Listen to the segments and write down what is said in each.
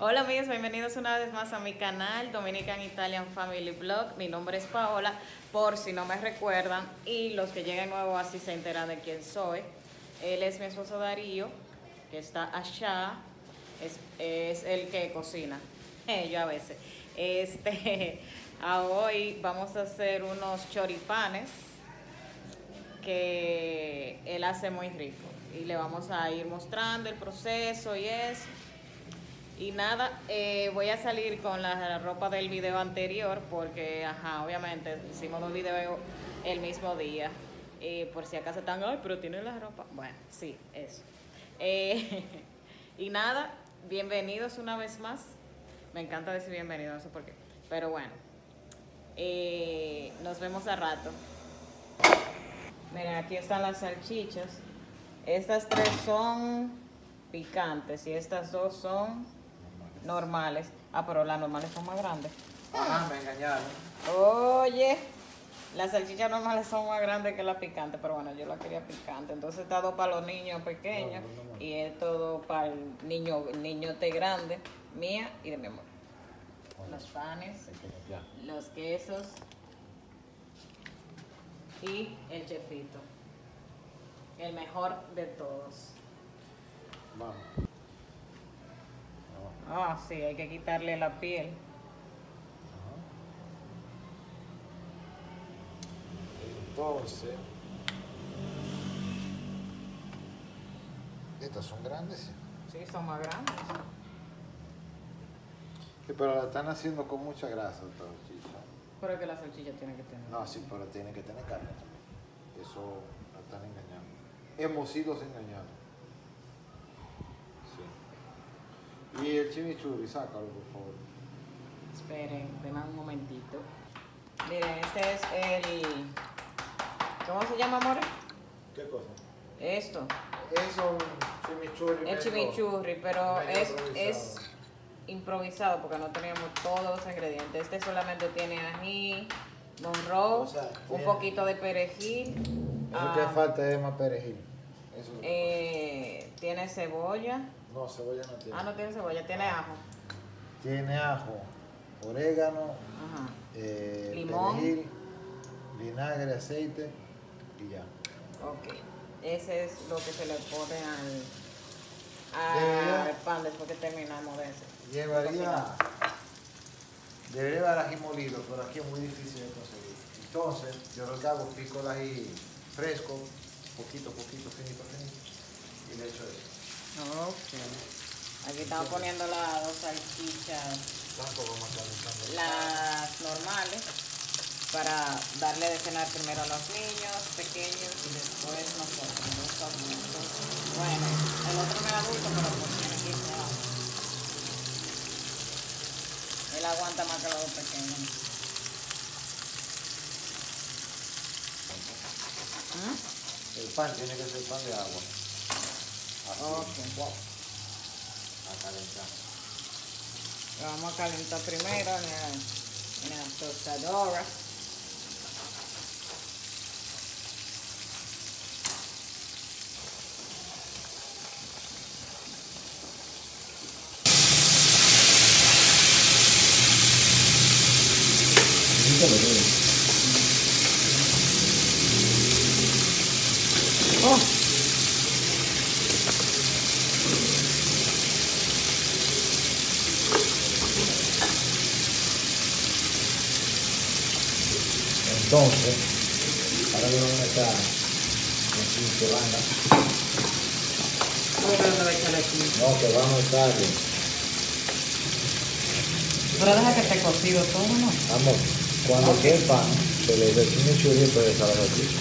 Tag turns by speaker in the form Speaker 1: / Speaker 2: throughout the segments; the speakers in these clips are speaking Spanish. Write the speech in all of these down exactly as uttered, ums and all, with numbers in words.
Speaker 1: Hola amigos, bienvenidos una vez más a mi canal Dominican Italian Family Vlog. Mi nombre es Paola, por si no me recuerdan, y los que lleguen nuevos así se enteran de quién soy. Él es mi esposo Darío, que está allá, es, es el que cocina, eh, yo a veces. Este, a hoy vamos a hacer unos choripanes que él hace muy rico y le vamos a ir mostrando el proceso y eso. Y nada, eh, voy a salir con la ropa del video anterior porque, ajá, obviamente hicimos dos videos el mismo día. Eh, por si acaso están, ay, pero tiene la ropa. Bueno, sí, eso. Eh, y nada, bienvenidos una vez más. Me encanta decir bienvenidos, no sé por qué. Pero bueno, eh, nos vemos a rato. Miren, aquí están las salchichas. Estas tres son picantes y estas dos son normales. Ah, pero las normales son más grandes.
Speaker 2: Ah, me engañaron.
Speaker 1: Oye, las salchichas normales son más grandes que las picantes, pero bueno, yo la quería picante. Entonces está dos para los niños pequeños no, no, no. Y esto dos para el niño, el niñote grande, mía y de mi amor. Los panes, los quesos y el chefito. El mejor de todos.
Speaker 2: Vamos.
Speaker 1: Ah, sí, hay que quitarle la piel.
Speaker 2: Entonces, estas son grandes.
Speaker 1: Sí, son más grandes.
Speaker 2: Sí, pero la están haciendo con mucha grasa esta salchicha.
Speaker 1: Pero es que la salchicha tiene que tener.
Speaker 2: No, sí, pero tiene que tener carne también. Eso la están engañando. Hemos sido engañados. Sí. Y el chimichurri, sácalo por favor.
Speaker 1: Esperen, denme un momentito. Miren, este es el... ¿Cómo se llama, amor?
Speaker 2: ¿Qué cosa?
Speaker 1: Esto.
Speaker 2: Es un chimichurri.
Speaker 1: El chimichurri, pero es, es improvisado porque no teníamos todos los ingredientes. Este solamente tiene ají, morrón, o sea, un tiene... poquito de perejil.
Speaker 2: Lo ah, que falta es más perejil. Eso es
Speaker 1: eh, tiene cebolla.
Speaker 2: No, cebolla no tiene.
Speaker 1: Ah, no tiene cebolla, tiene ajo.
Speaker 2: Tiene ajo, orégano, eh,
Speaker 1: limón,
Speaker 2: perejil, vinagre, aceite y ya.
Speaker 1: Ok, ese es lo que se le pone al, al pan después que terminamos de eso.
Speaker 2: Llevaría, debería llevar ají molido, pero aquí es muy difícil de conseguir. Entonces, yo lo que hago, pico el ají fresco, poquito, poquito, finito, finito, y le echo eso.
Speaker 1: Ok. Aquí estamos poniendo las dos salchichas, las normales, para darle de cenar primero a los niños pequeños y después nosotros, los adultos. Bueno, el otro no es adulto, pero pues tiene quince años. Él aguanta más que los dos pequeños.
Speaker 2: ¿Mm? El pan tiene que ser pan de agua. Así.
Speaker 1: Ok.
Speaker 2: Wow. A calentar.
Speaker 1: Lo vamos a calentar primero en la, en la tostadora. Oh.
Speaker 2: Entonces, ahora le vamos a echar aquí que van a...
Speaker 1: ¿Cómo que no le echar aquí?
Speaker 2: No, que vamos a echarle.
Speaker 1: Pero deja que esté cocido todo, ¿no?
Speaker 2: Vamos, cuando okay. quede el pan, se le echa el chimichurri y puede echar la salchicha.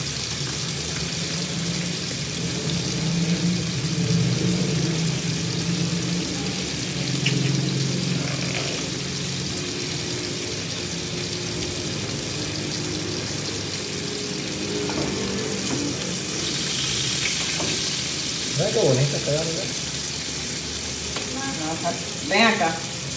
Speaker 2: Mira qué bonita está la verdad.
Speaker 1: Ven acá.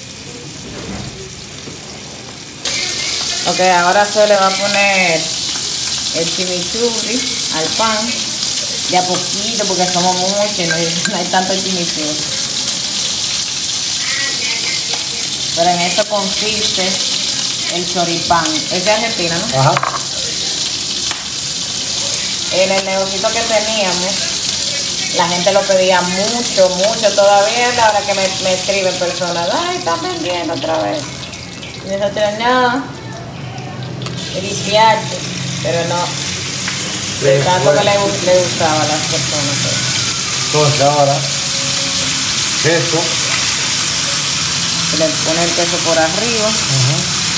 Speaker 1: Ok, ahora se le va a poner el chimichurri al pan. De a poquito, porque somos muchos, no hay, no hay tanto chimichurri. Pero en eso consiste el choripán. Es de Argentina, ¿no?
Speaker 2: Ajá.
Speaker 1: En el negocito que teníamos, la gente lo pedía mucho, mucho. Todavía es la hora que me, me escriben personas. Ay, están vendiendo otra vez. Y nosotros no. Viciarte. Pero no. De tanto que le, le gustaba a las personas.
Speaker 2: Entonces ahora, queso.
Speaker 1: Le pone el queso por arriba.
Speaker 2: Uh-huh.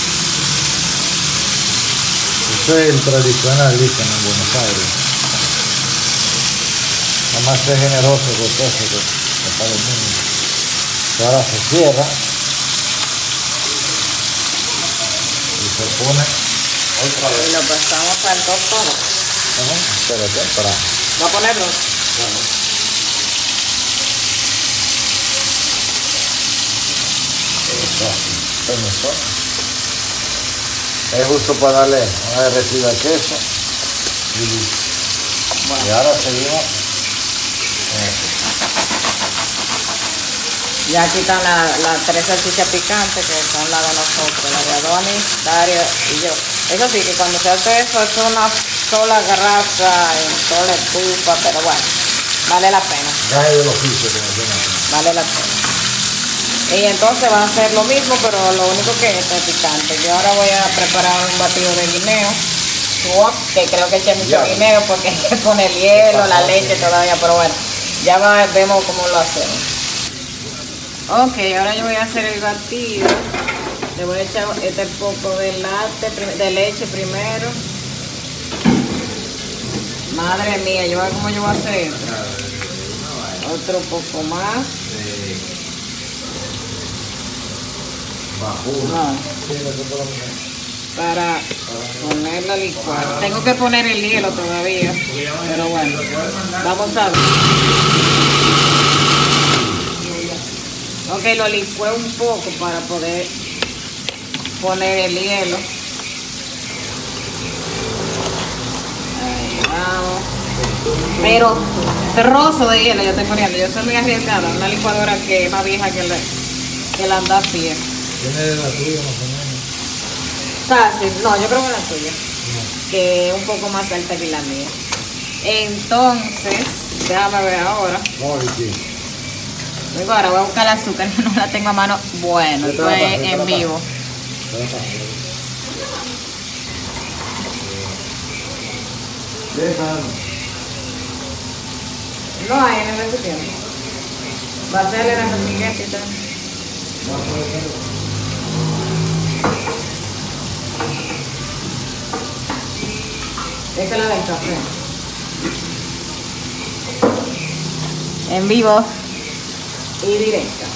Speaker 2: Eso es el tradicional, dicen en Buenos Aires. Nada más es generoso con el queso que, que para el mundo. Ahora se cierra y se pone otra vez.
Speaker 1: Y lo pasamos al tostado.
Speaker 2: Ajá, espérate, para.
Speaker 1: ¿Va a ponerlo?
Speaker 2: Bueno. Eso. Es justo para darle una derretida al queso. Y, bueno. Y ahora seguimos con esto.
Speaker 1: Ya aquí están las la tres salchichas picantes que son las de nosotros, la de Adonis, Dario y yo. Eso sí, que cuando se hace eso es una sola garrafa en toda la estufa, pero bueno, vale la pena.
Speaker 2: Ya es del oficio que nos
Speaker 1: vale la pena. Y entonces van a hacer lo mismo, pero lo único que es picante. Yo ahora voy a preparar un batido de guineo, que creo que eché mucho ya. guineo porque hay que poner hielo, la leche todavía, pero bueno, ya va, vemos cómo lo hacemos. Ok, ahora yo voy a hacer el batido. Le voy a echar este poco de latte, de leche primero. Madre mía, yo voy a ver cómo yo voy a hacer esto. Otro poco más. No. Para ponerla a licuar. Tengo que poner el hielo todavía, pero bueno, vamos a ver. Ok, lo licué un poco para poder poner el hielo. Ahí vamos. Pero trozo de hielo yo estoy poniendo. Yo soy muy arriesgada. Una licuadora que es más vieja que la, que la anda a pie.
Speaker 2: ¿Tiene la tuya más o menos?
Speaker 1: Fácil, no, yo creo que la tuya. No. Que es un poco más alta que la mía. Entonces, déjame ver ahora.
Speaker 2: No, sí.
Speaker 1: Luego ahora voy a buscar el azúcar, no la tengo a mano. Bueno, esto es en vivo. No hay en el recipiente. Va a ser en el recipiente y todo. Esta es la del café. En vivo y directa.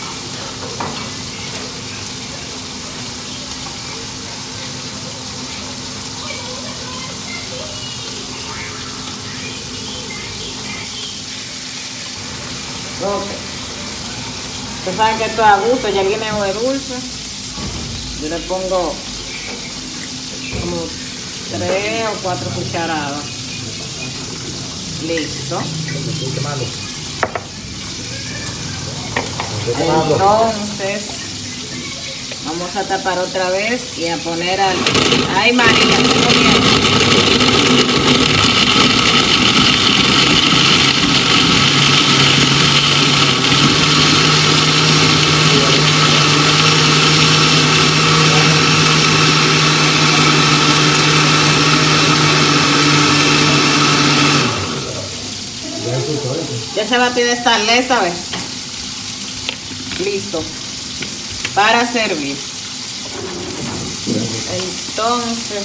Speaker 1: Ok. Ustedes saben que esto es a gusto, ya el guineo es dulce. Yo le pongo como tres o cuatro cucharadas. Listo. Entonces vamos a tapar otra vez y a poner al... ¡Ay, María! Ya ese batido está listo, ¿ves? Listo para servir. Entonces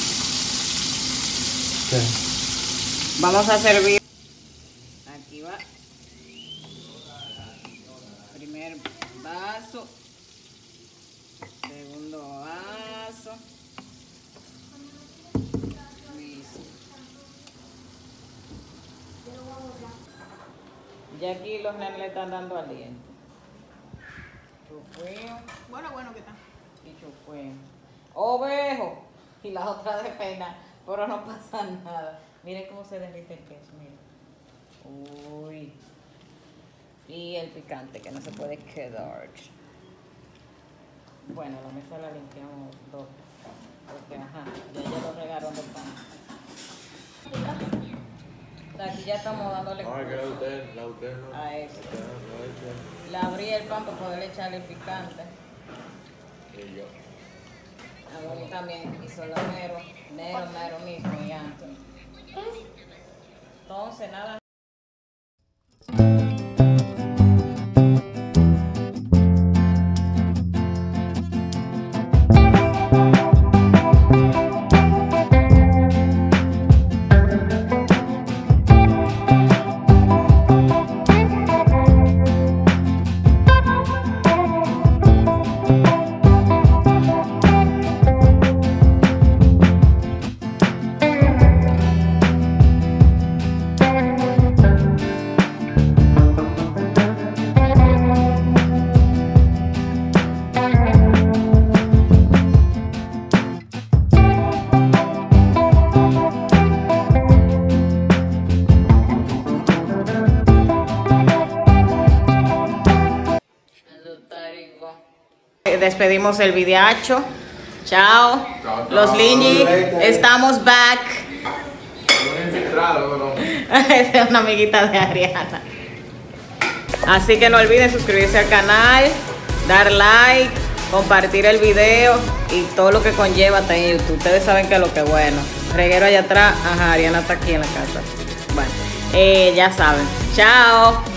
Speaker 2: ¿qué?
Speaker 1: Vamos a servir. Aquí va. Primer vaso, segundo vaso. Listo. Ya aquí los nenes le están dando aliento. Chufueo.
Speaker 3: Bueno, bueno, ¿qué tal?
Speaker 1: Y chufueo. Ovejo. Y la otra de pena. Pero no pasa nada. Miren cómo se derrite el queso, miren. Uy. Y el picante que no se puede quedar. Bueno, la mesa la limpiamos dos. Porque, ajá, ya ya lo regaron de pan. Aquí ya estamos dándole
Speaker 3: No, es que la usted, la usted no.
Speaker 1: a eso.
Speaker 3: Usted no, no eche.
Speaker 1: Le abrí el pan para poder echarle picante.
Speaker 3: Y yo.
Speaker 1: A mí también hizo lo mero, mero, mero mismo y Anthony. Entonces, nada. Despedimos el videacho. Chao.
Speaker 3: Chao, chao.
Speaker 1: Los Linji, estamos back.
Speaker 3: Un infiltrado, bro.
Speaker 1: Esa es una amiguita de Ariana. Así que no olviden suscribirse al canal, dar like, compartir el video y todo lo que conlleva está en YouTube. Ustedes saben que es lo que es bueno. Reguero allá atrás. Ajá, Ariana está aquí en la casa. Bueno, eh, ya saben. Chao.